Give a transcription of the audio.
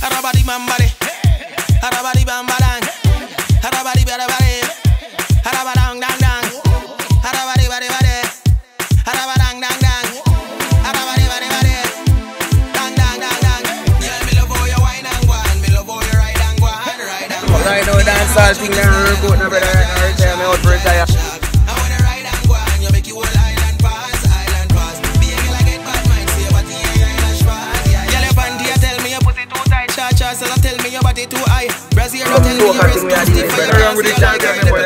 Harabadi bambadi, harabadi bambadang, harabadi badabadi, harabadang dang dang, harabadi badi badi, harabadang dang dang, harabadi badi badi, dang dang dang dang. Yeah, me love how you wine and wine, me love how you ride and go and ride and go. Right now, dancehall thing that we're recording, brother. Right there, me out for retire. I wanna ride and go and you make you whole island pass, island pass. Be a girl I get bad mind, say your body eyelash pass. Girl your panty tell me your pussy too tight, cha cha. So tell me your body too high. Brazil tell me your waist too stiff for your ass.